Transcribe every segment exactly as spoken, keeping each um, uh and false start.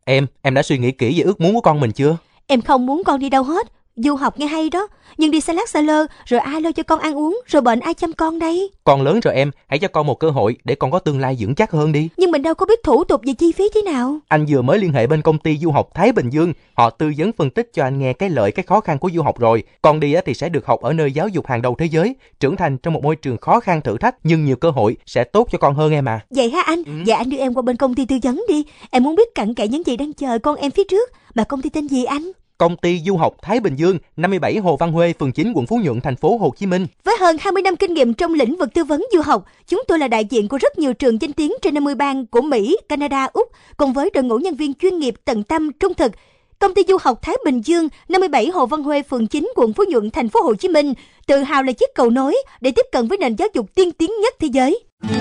Em, em đã suy nghĩ kỹ về ước muốn của con mình chưa? Em không muốn con đi đâu hết. Du học nghe hay đó, nhưng đi xa lắc xa lơ, rồi ai lo cho con ăn uống, rồi bệnh ai chăm con đây? Con lớn rồi em, hãy cho con một cơ hội để con có tương lai vững chắc hơn đi. Nhưng mình đâu có biết thủ tục về chi phí thế nào. Anh vừa mới liên hệ bên công ty du học Thái Bình Dương, họ tư vấn phân tích cho anh nghe cái lợi cái khó khăn của du học rồi. Con đi thì sẽ được học ở nơi giáo dục hàng đầu thế giới, trưởng thành trong một môi trường khó khăn thử thách nhưng nhiều cơ hội, sẽ tốt cho con hơn em à. Vậy hả anh? Ừ. Dạ anh đưa em qua bên công ty tư vấn đi. Em muốn biết cặn kẽ những gì đang chờ con em phía trước. Mà công ty tên gì anh? Công ty du học Thái Bình Dương, năm mươi bảy Hồ Văn Huê, phường chín, quận Phú Nhuận, thành phố Hồ Chí Minh. Với hơn hai mươi năm kinh nghiệm trong lĩnh vực tư vấn du học, chúng tôi là đại diện của rất nhiều trường danh tiếng trên năm mươi bang của Mỹ, Canada, Úc, cùng với đội ngũ nhân viên chuyên nghiệp, tận tâm, trung thực. Công ty du học Thái Bình Dương, năm mươi bảy Hồ Văn Huê, phường chín, quận Phú Nhuận, thành phố Hồ Chí Minh, tự hào là chiếc cầu nối để tiếp cận với nền giáo dục tiên tiến nhất thế giới.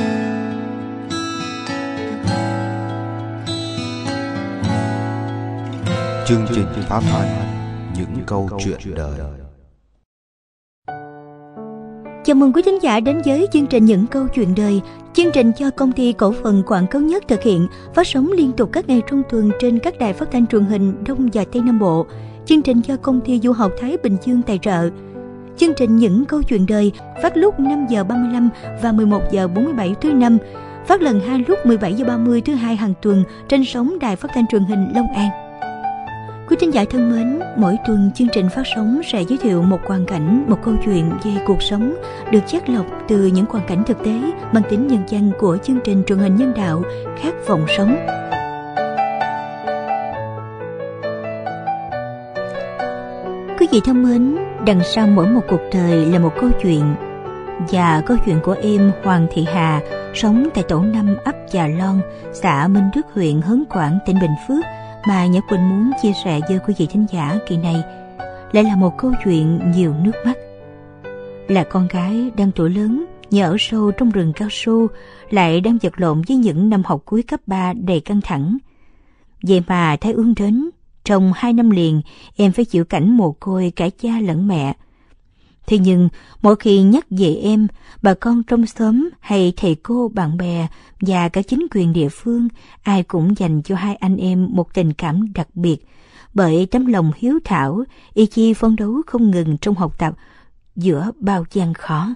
Chương trình phát thanh những câu chuyện đời. Chào mừng quý thính giả đến với chương trình Những câu chuyện đời. Chương trình cho công ty cổ phần Quảng Cáo Nhất thực hiện, phát sóng liên tục các ngày trong tuần trên các đài phát thanh truyền hình Đông và Tây Nam Bộ. Chương trình do công ty du học Thái Bình Dương tài trợ. Chương trình Những câu chuyện đời phát lúc năm giờ ba mươi lăm và mười một giờ bốn mươi bảy thứ năm, phát lần hai lúc mười bảy giờ ba mươi thứ hai hàng tuần trên sóng đài phát thanh truyền hình Long An. Quý thính giả thân mến, mỗi tuần chương trình phát sóng sẽ giới thiệu một hoàn cảnh, một câu chuyện về cuộc sống được chắt lọc từ những hoàn cảnh thực tế mang tính nhân văn của chương trình truyền hình nhân đạo Khát vọng sống. Quý vị thân mến, đằng sau mỗi một cuộc đời là một câu chuyện. Và câu chuyện của em Hoàng Thị Hà, sống tại tổ năm ấp Già Lon, xã Minh Đức, huyện Hớn Quản, tỉnh Bình Phước, mà Nhật Quỳnh muốn chia sẻ với quý vị thính giả kỳ này, lại là một câu chuyện nhiều nước mắt. Là con gái đang tuổi lớn, nhờ ở sâu trong rừng cao su, lại đang vật lộn với những năm học cuối cấp ba đầy căng thẳng. Vậy mà thái ương đến, trong hai năm liền em phải chịu cảnh mồ côi cả cha lẫn mẹ. Thế nhưng mỗi khi nhắc về em, bà con trong xóm hay thầy cô, bạn bè và cả chính quyền địa phương, ai cũng dành cho hai anh em một tình cảm đặc biệt, bởi tấm lòng hiếu thảo, ý chí phấn đấu không ngừng trong học tập giữa bao gian khó.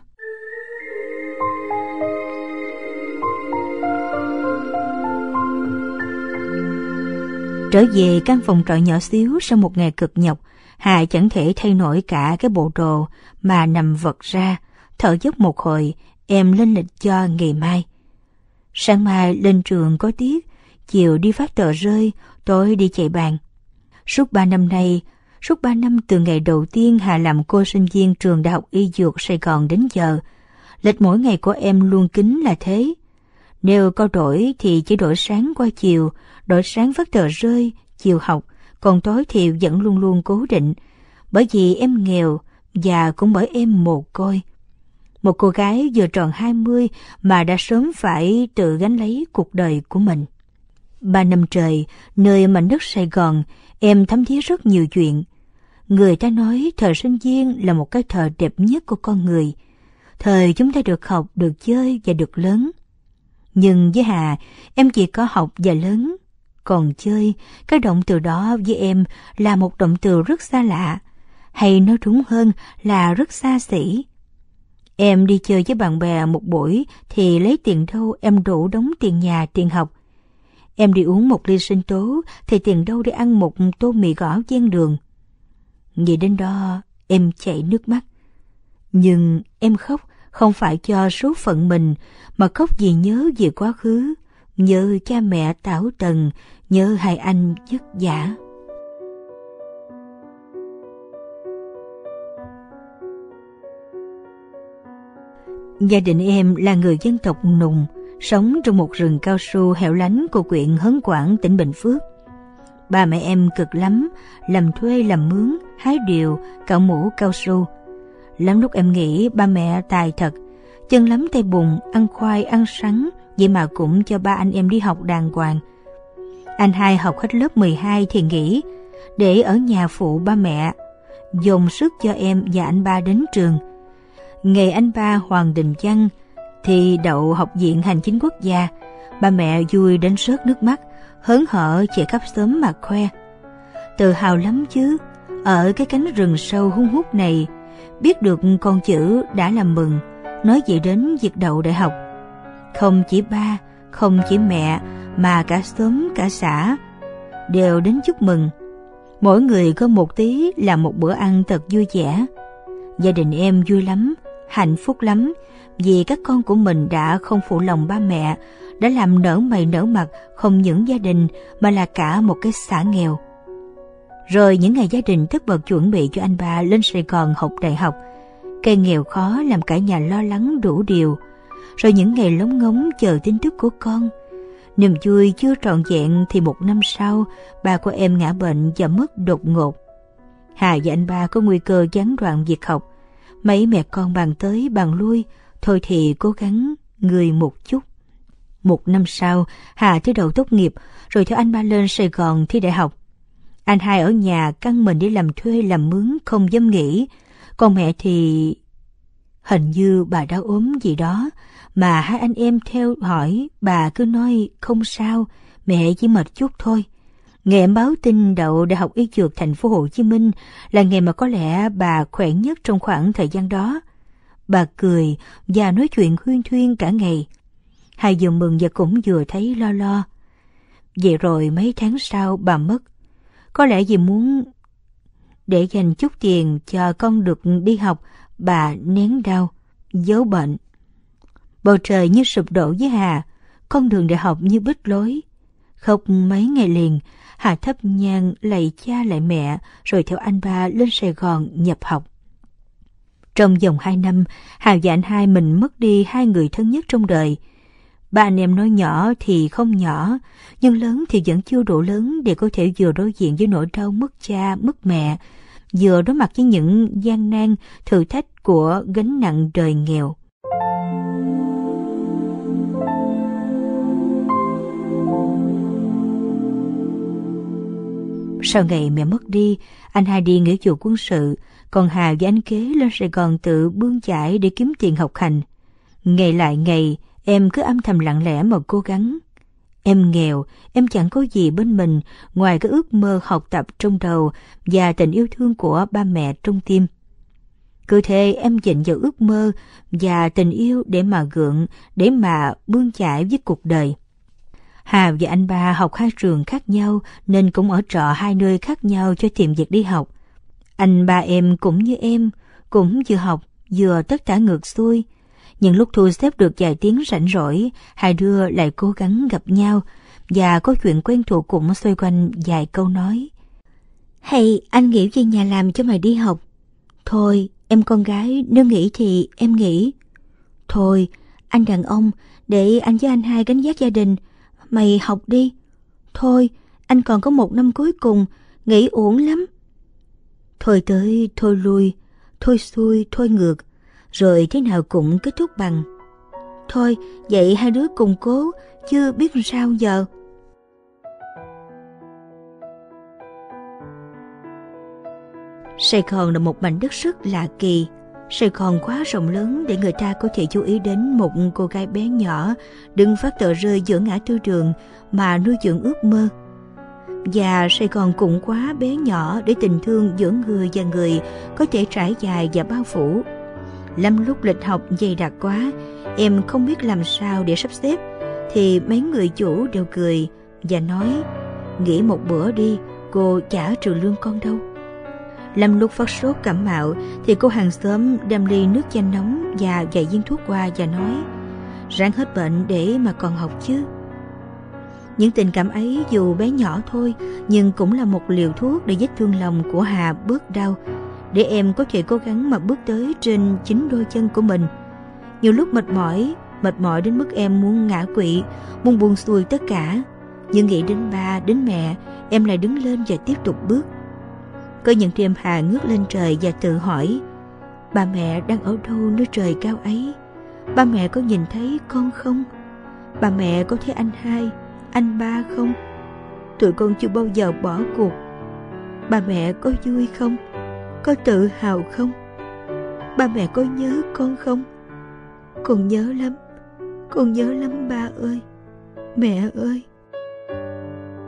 Trở về căn phòng trọ nhỏ xíu sau một ngày cực nhọc, Hà chẳng thể thay nổi cả cái bộ đồ mà nằm vật ra, thở dốc một hồi, em lên lịch cho ngày mai. Sáng mai lên trường có tiết, chiều đi phát tờ rơi, tối đi chạy bàn. Suốt ba năm nay, suốt ba năm từ ngày đầu tiên Hà làm cô sinh viên trường Đại học Y Dược Sài Gòn đến giờ, lịch mỗi ngày của em luôn kín là thế. Nếu có đổi thì chỉ đổi sáng qua chiều, đổi sáng phát tờ rơi, chiều học, còn tối thì vẫn luôn luôn cố định, bởi vì em nghèo và cũng bởi em mồ côi. Một cô gái vừa tròn hai mươi mà đã sớm phải tự gánh lấy cuộc đời của mình. Ba năm trời, nơi mảnh đất Sài Gòn, em thấm thía rất nhiều chuyện. Người ta nói thời sinh viên là một cái thời đẹp nhất của con người. Thời chúng ta được học, được chơi và được lớn. Nhưng với Hà, em chỉ có học và lớn. Còn chơi, cái động từ đó với em là một động từ rất xa lạ, hay nói đúng hơn là rất xa xỉ. Em đi chơi với bạn bè một buổi thì lấy tiền đâu em đủ đóng tiền nhà, tiền học. Em đi uống một ly sinh tố thì tiền đâu để ăn một tô mì gõ ven đường. Nghĩ đến đó em chảy nước mắt. Nhưng em khóc không phải cho số phận mình, mà khóc vì nhớ về quá khứ, nhớ cha mẹ tảo tần, nhớ hai anh vất vả. Gia đình em là người dân tộc Nùng, sống trong một rừng cao su hẻo lánh của huyện Hớn Quản, tỉnh Bình Phước. Ba mẹ em cực lắm, làm thuê làm mướn, hái điều, cạo mũ cao su. Lắm lúc em nghĩ ba mẹ tài thật, chân lắm tay bùn, ăn khoai ăn sắn, vậy mà cũng cho ba anh em đi học đàng hoàng. Anh hai học hết lớp mười hai thì nghỉ, để ở nhà phụ ba mẹ, dồn sức cho em và anh ba đến trường. Ngày anh ba Hoàng Đình Chăng thì đậu học viện hành chính quốc gia, ba mẹ vui đến rớt nước mắt, hớn hở chạy khắp xóm mà khoe. Tự hào lắm chứ, ở cái cánh rừng sâu hun hút này, biết được con chữ đã là mừng, nói gì đến việc đậu đại học. Không chỉ ba, không chỉ mẹ, mà cả xóm, cả xã đều đến chúc mừng. Mỗi người có một tí làm một bữa ăn thật vui vẻ. Gia đình em vui lắm, hạnh phúc lắm, vì các con của mình đã không phụ lòng ba mẹ, đã làm nở mày nở mặt không những gia đình mà là cả một cái xã nghèo. Rồi những ngày gia đình tất bật chuẩn bị cho anh ba lên Sài Gòn học đại học, cây nghèo khó làm cả nhà lo lắng đủ điều. Rồi những ngày lóng ngóng chờ tin tức của con. Niềm vui chưa trọn vẹn thì một năm sau, ba của em ngã bệnh và mất đột ngột. Hà và anh ba có nguy cơ gián đoạn việc học. Mấy mẹ con bàn tới bàn lui, thôi thì cố gắng người một chút. Một năm sau, Hà thi đậu tốt nghiệp, rồi theo anh ba lên Sài Gòn thi đại học. Anh hai ở nhà căng mình đi làm thuê làm mướn không dám nghỉ. Còn mẹ thì... hình như bà đã ốm gì đó, mà hai anh em theo hỏi, bà cứ nói không sao, mẹ chỉ mệt chút thôi. Ngày em báo tin đậu Đại học Y Dược Thành phố Hồ Chí Minh là ngày mà có lẽ bà khỏe nhất trong khoảng thời gian đó. Bà cười và nói chuyện huyên thuyên cả ngày. Hai vừa mừng và cũng vừa thấy lo lo. Vậy rồi mấy tháng sau bà mất. Có lẽ vì muốn để dành chút tiền cho con được đi học, bà nén đau, giấu bệnh. Bầu trời như sụp đổ với Hà, con đường đại học như bít lối. Khóc mấy ngày liền, Hà thắp nhang lạy cha lạy mẹ, rồi theo anh ba lên Sài Gòn nhập học. Trong vòng hai năm, Hà và anh hai mình mất đi hai người thân nhất trong đời. Ba anh em nói nhỏ thì không nhỏ, nhưng lớn thì vẫn chưa đủ lớn để có thể vừa đối diện với nỗi đau mất cha, mất mẹ, vừa đối mặt với những gian nan, thử thách của gánh nặng đời nghèo. Sau ngày mẹ mất đi, anh hai đi nghĩa vụ quân sự, còn Hà và anh kế lên Sài Gòn tự bươn chải để kiếm tiền học hành. Ngày lại ngày, em cứ âm thầm lặng lẽ mà cố gắng. Em nghèo, em chẳng có gì bên mình ngoài cái ước mơ học tập trong đầu và tình yêu thương của ba mẹ trong tim. Cứ thế em dành vào ước mơ và tình yêu để mà gượng, để mà bươn chải với cuộc đời. Hà và anh ba học hai trường khác nhau nên cũng ở trọ hai nơi khác nhau cho tìm việc đi học. Anh ba em cũng như em, cũng vừa học vừa tất tả ngược xuôi. Những lúc thu xếp được vài tiếng rảnh rỗi, hai đứa lại cố gắng gặp nhau và có chuyện quen thuộc cũng xoay quanh vài câu nói. Hay anh nghỉ về nhà làm cho mày đi học. Thôi, em con gái, nếu nghỉ thì em nghỉ. Thôi, anh đàn ông, để anh với anh hai gánh vác gia đình. Mày học đi. Thôi, anh còn có một năm cuối cùng, nghỉ uổng lắm. Thôi tới, thôi lui, thôi xuôi, thôi ngược, rồi thế nào cũng kết thúc bằng thôi, vậy hai đứa cùng cố, chứ biết sao giờ. Sài Gòn là một mảnh đất rất lạ kỳ. Sài Gòn quá rộng lớn để người ta có thể chú ý đến một cô gái bé nhỏ đứng phát tờ rơi giữa ngã tư đường mà nuôi dưỡng ước mơ. Và Sài Gòn cũng quá bé nhỏ để tình thương giữa người và người có thể trải dài và bao phủ. Lắm lúc lịch học dày đặc quá, em không biết làm sao để sắp xếp, thì mấy người chủ đều cười và nói, nghỉ một bữa đi, cô chả trừ lương con đâu. Lắm lúc phát sốt cảm mạo thì cô hàng xóm đem ly nước chanh nóng và vài viên thuốc qua và nói, ráng hết bệnh để mà còn học chứ. Những tình cảm ấy dù bé nhỏ thôi, nhưng cũng là một liều thuốc để vết thương lòng của Hà bớt đau, để em có thể cố gắng mà bước tới trên chính đôi chân của mình. Nhiều lúc mệt mỏi, mệt mỏi đến mức em muốn ngã quỵ, muốn buông xuôi tất cả. Nhưng nghĩ đến ba, đến mẹ, em lại đứng lên và tiếp tục bước. Có những đêm Hà ngước lên trời và tự hỏi, ba mẹ đang ở đâu nơi trời cao ấy? Ba mẹ có nhìn thấy con không? Ba mẹ có thấy anh hai, anh ba không? Tụi con chưa bao giờ bỏ cuộc. Ba mẹ có vui không? Có tự hào không? Ba mẹ có nhớ con không? Con nhớ lắm, con nhớ lắm ba ơi, mẹ ơi.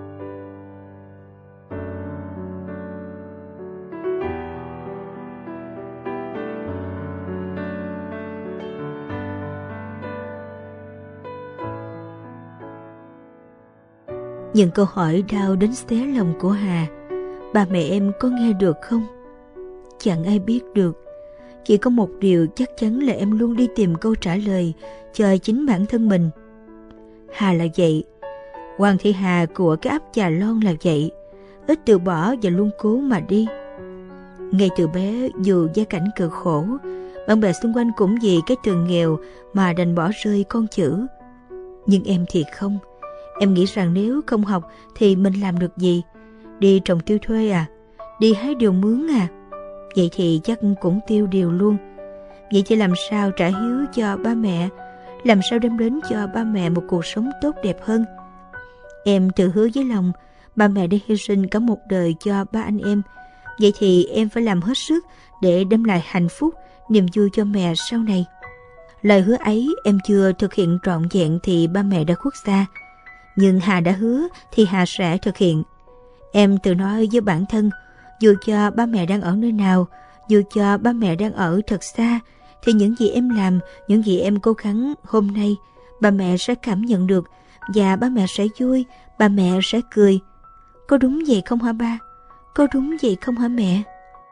Những câu hỏi đau đến xé lòng của Hà. Ba mẹ em có nghe được không? Chẳng ai biết được. Chỉ có một điều chắc chắn là em luôn đi tìm câu trả lời cho chính bản thân mình. Hà là vậy. Hoàng Thị Hà của cái ấp Chà Lon là vậy. Ít từ bỏ và luôn cố mà đi. Ngay từ bé, dù gia cảnh cực khổ, bạn bè xung quanh cũng vì cái tường nghèo mà đành bỏ rơi con chữ. Nhưng em thì không. Em nghĩ rằng nếu không học thì mình làm được gì? Đi trồng tiêu thuê à? Đi hái điều mướn à? Vậy thì chắc cũng tiêu điều luôn. Vậy thì làm sao trả hiếu cho ba mẹ? Làm sao đem đến cho ba mẹ một cuộc sống tốt đẹp hơn? Em tự hứa với lòng, ba mẹ đã hy sinh cả một đời cho ba anh em. Vậy thì em phải làm hết sức để đem lại hạnh phúc, niềm vui cho mẹ sau này. Lời hứa ấy em chưa thực hiện trọn vẹn thì ba mẹ đã khuất xa. Nhưng Hà đã hứa thì Hà sẽ thực hiện. Em tự nói với bản thân, dù cho ba mẹ đang ở nơi nào, dù cho ba mẹ đang ở thật xa, thì những gì em làm, những gì em cố gắng hôm nay, ba mẹ sẽ cảm nhận được, và ba mẹ sẽ vui, ba mẹ sẽ cười. Có đúng vậy không hả ba? Có đúng vậy không hả mẹ?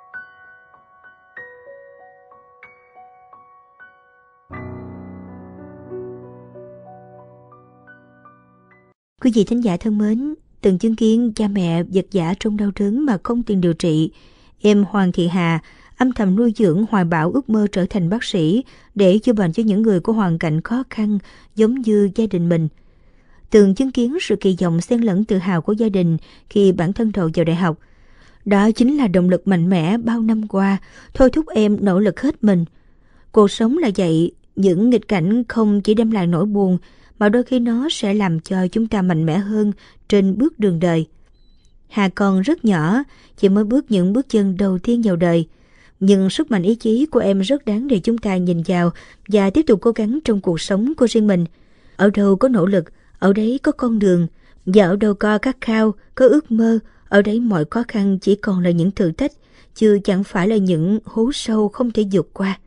Quý vị thính giả thân mến, từng chứng kiến cha mẹ vật vã trong đau đớn mà không tiền điều trị, em Hoàng Thị Hà âm thầm nuôi dưỡng hoài bão ước mơ trở thành bác sĩ để chữa bệnh cho những người có hoàn cảnh khó khăn giống như gia đình mình. Từng chứng kiến sự kỳ vọng xen lẫn tự hào của gia đình khi bản thân đầu vào đại học. Đó chính là động lực mạnh mẽ bao năm qua, thôi thúc em nỗ lực hết mình. Cuộc sống là vậy, những nghịch cảnh không chỉ đem lại nỗi buồn, mà đôi khi nó sẽ làm cho chúng ta mạnh mẽ hơn trên bước đường đời. Hà còn rất nhỏ, chỉ mới bước những bước chân đầu tiên vào đời. Nhưng sức mạnh ý chí của em rất đáng để chúng ta nhìn vào và tiếp tục cố gắng trong cuộc sống của riêng mình. Ở đâu có nỗ lực, ở đấy có con đường, và ở đâu có khát khao, có ước mơ, ở đấy mọi khó khăn chỉ còn là những thử thách, chứ chẳng phải là những hố sâu không thể vượt qua.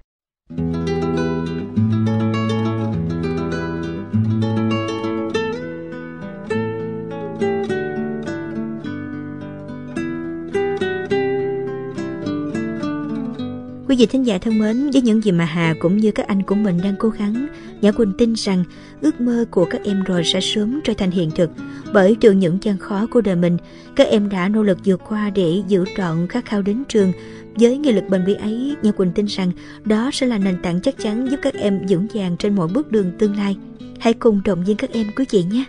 Quý vị thính giả thân mến, với những gì mà Hà cũng như các anh của mình đang cố gắng, Nhã Quỳnh tin rằng ước mơ của các em rồi sẽ sớm trở thành hiện thực. Bởi từ những gian khó của đời mình, các em đã nỗ lực vượt qua để giữ trọn khát khao đến trường. Với nghị lực bền bỉ ấy, Nhã Quỳnh tin rằng đó sẽ là nền tảng chắc chắn giúp các em vững vàng trên mọi bước đường tương lai. Hãy cùng động viên các em quý vị nhé.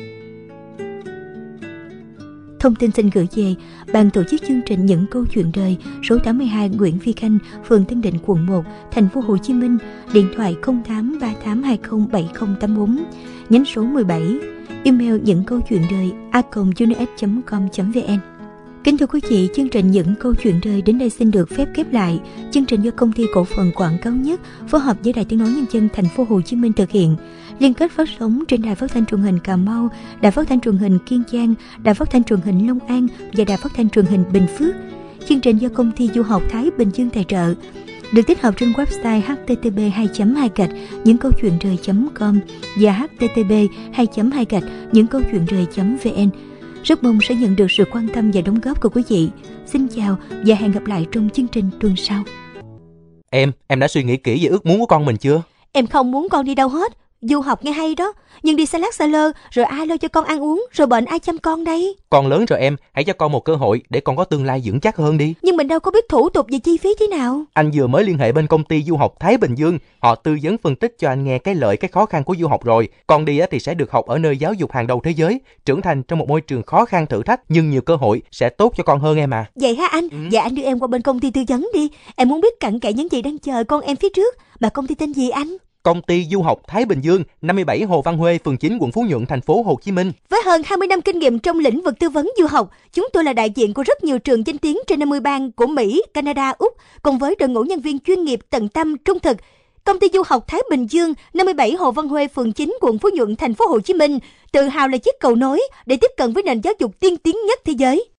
Thông tin xin gửi về ban tổ chức chương trình Những Câu Chuyện Đời, số tám mươi hai Nguyễn Phi Khanh, phường Tân Định, quận một, thành phố Hồ Chí Minh, điện thoại không tám ba tám hai không bảy không tám bốn, nhánh số mười bảy, email những câu chuyện đời a còng unit chấm com chấm vn. Kính thưa quý vị, chương trình Những Câu Chuyện Đời đến đây xin được phép khép lại. Chương trình do công ty cổ phần quảng cáo Nhất phối hợp với Đài Tiếng nói Nhân dân thành phố Hồ Chí Minh thực hiện. Liên kết phát sóng trên Đài Phát thanh Truyền hình Cà Mau, Đài Phát thanh Truyền hình Kiên Giang, Đài Phát thanh Truyền hình Long An và Đài Phát thanh Truyền hình Bình Phước. Chương trình do công ty du học Thái Bình Dương tài trợ, được tích hợp trên website h t t p hai chấm hai gạch những câu chuyện đời chấm com và h t t p hai chấm hai gạch những câu chuyện đời chấm vn. Rất mong sẽ nhận được sự quan tâm và đóng góp của quý vị. Xin chào và hẹn gặp lại trong chương trình tuần sau. Em, em đã suy nghĩ kỹ về ước muốn của con mình chưa? Em không muốn con đi đâu hết. Du học nghe hay đó, nhưng đi xa lắc xa lơ, rồi ai lo cho con ăn uống, rồi bệnh ai chăm con đây? Con lớn rồi em, hãy cho con một cơ hội để con có tương lai vững chắc hơn đi. Nhưng mình đâu có biết thủ tục và chi phí thế nào. Anh vừa mới liên hệ bên công ty du học Thái Bình Dương, họ tư vấn phân tích cho anh nghe cái lợi cái khó khăn của du học rồi. Con đi thì sẽ được học ở nơi giáo dục hàng đầu thế giới, trưởng thành trong một môi trường khó khăn thử thách nhưng nhiều cơ hội sẽ tốt cho con hơn em à. Vậy hả anh? Ừ. Dạ anh đưa em qua bên công ty tư vấn đi. Em muốn biết cặn kẽ những gì đang chờ con em phía trước. Mà công ty tên gì anh? Công ty du học Thái Bình Dương, năm mươi bảy Hồ Văn Huê, phường chín, quận Phú Nhuận, thành phố Hồ Chí Minh. Với hơn hai mươi năm kinh nghiệm trong lĩnh vực tư vấn du học, chúng tôi là đại diện của rất nhiều trường danh tiếng trên năm mươi bang của Mỹ, Canada, Úc, cùng với đội ngũ nhân viên chuyên nghiệp, tận tâm, trung thực. Công ty du học Thái Bình Dương, năm mươi bảy Hồ Văn Huê, phường chín, quận Phú Nhuận, thành phố Hồ Chí Minh, tự hào là chiếc cầu nối để tiếp cận với nền giáo dục tiên tiến nhất thế giới.